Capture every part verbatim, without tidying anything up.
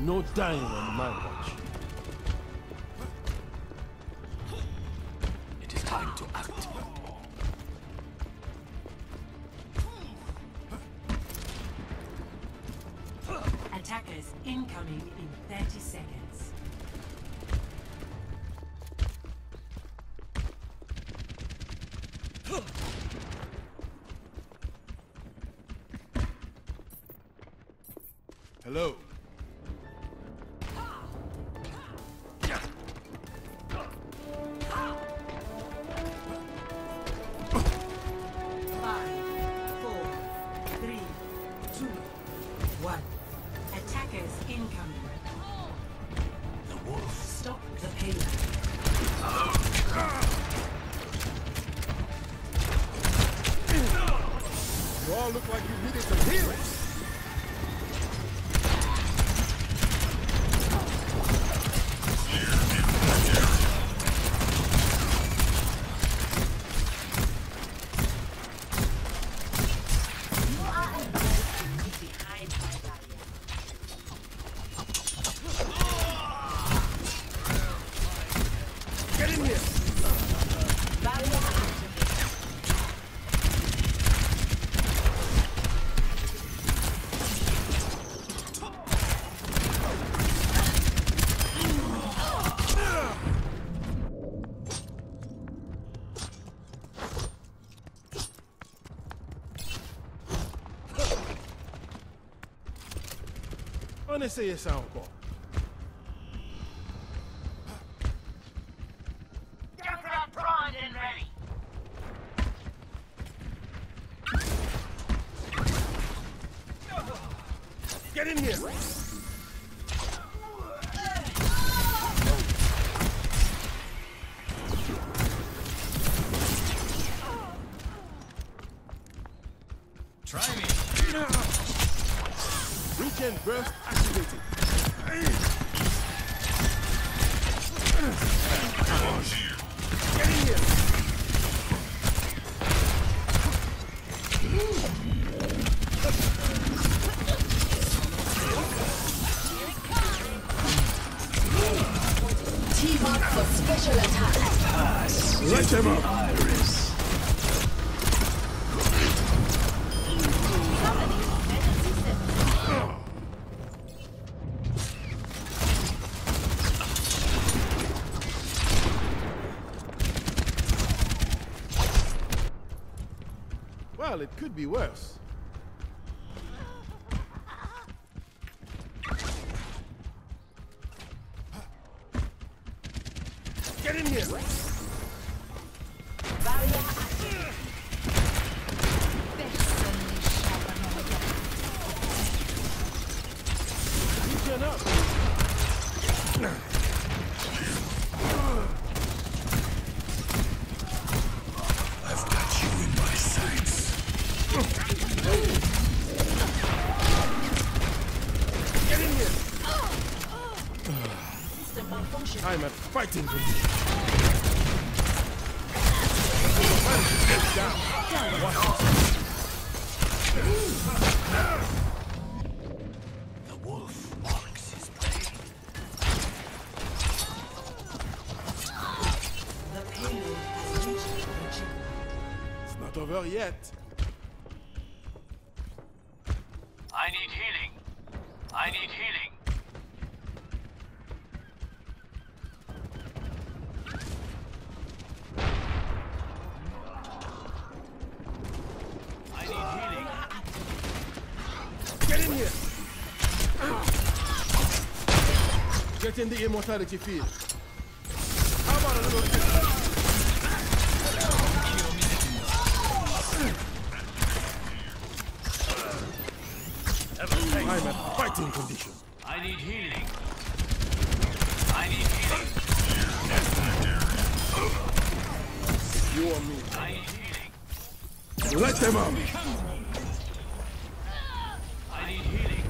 No dying on my watch. It is time to act. Attackers incoming in thirty seconds. Hello. Five, four, three, two, one. Attackers incoming. The wolf. Stop the payload. You all look like you needed some healing. Get in here! On essaye ça encore. Get in here! Try me. Weekend burst activated. Get in here! Team up for special attack. Pass. Light them up! Iris. Well, it could be worse. Get in here! Regen up! I've got you in my sights. Get in here! System malfunction. I'm at fighting condition. Get down! Watch The wolf marks his prey. The payload has reached the checkpoint. It's not over yet. I need healing. I need healing. I need healing. Get in here! Get in the immortality field. How about a little... I'm at fighting condition. I need healing. I need healing. You or me. I need healing. Let them up! I need healing.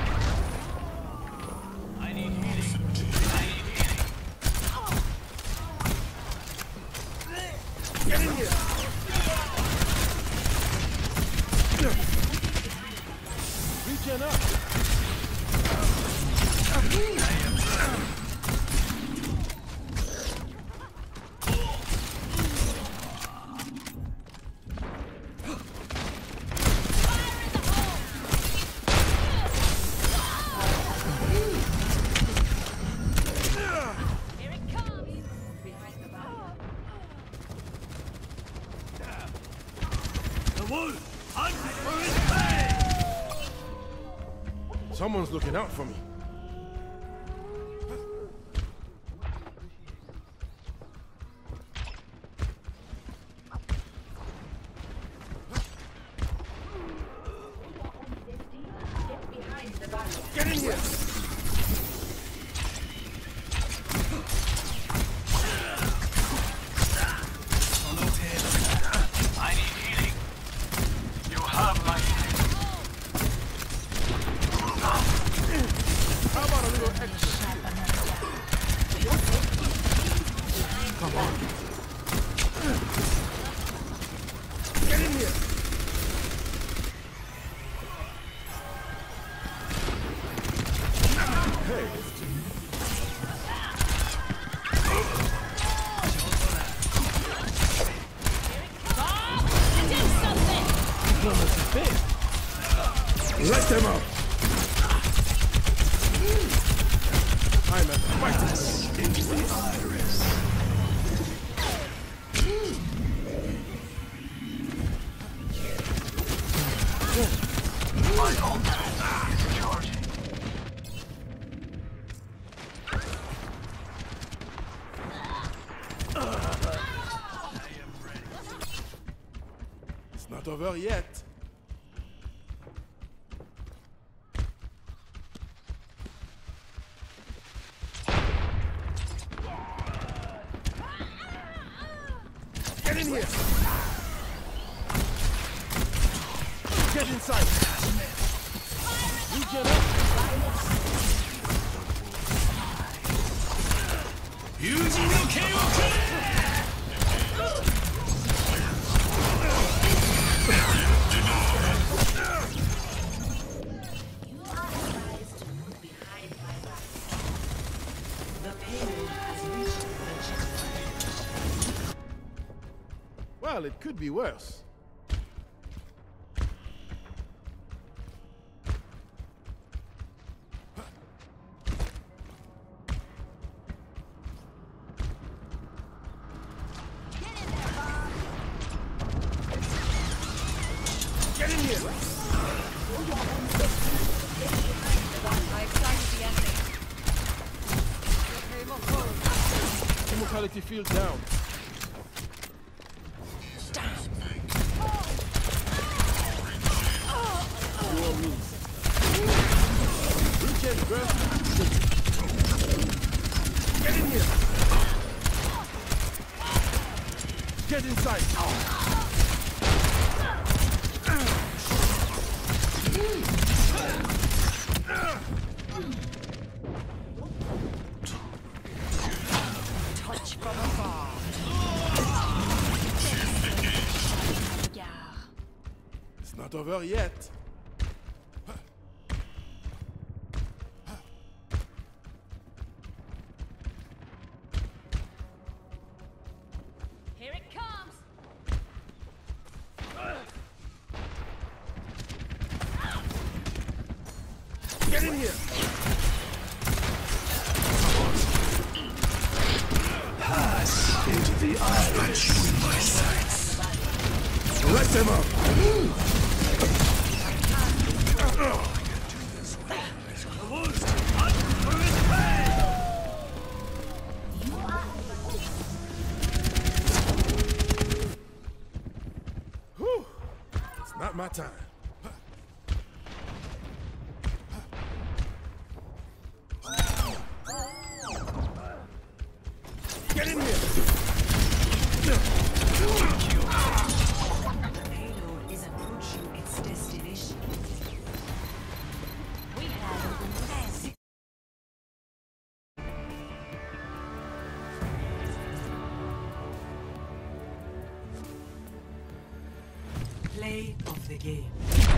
I need healing. I need healing. Get in here! Regen up! Someone's looking out for me. Get in here! I need healing. You have my healing. How about a little extra? Come on. Get in here! Hey. Let them out! I'm a fighter! Into the iris. My ultimate is charging. It's not over yet. Get in here! Get inside! Regen up! Using no K O. You are advised to move behind my back. The payload has reached the checkpoint. Well, it could be worse. Get in here! I excited the ending. Immortality field down. By all means. Regen, bro. Get in here! Get inside! Touch from afar. It's not over yet. Here it comes. Get in here! Pass into the iris with my sights. Let them up! Whew. It's not my time. Get in here! The payload is approaching its destination. We have an Play of the game.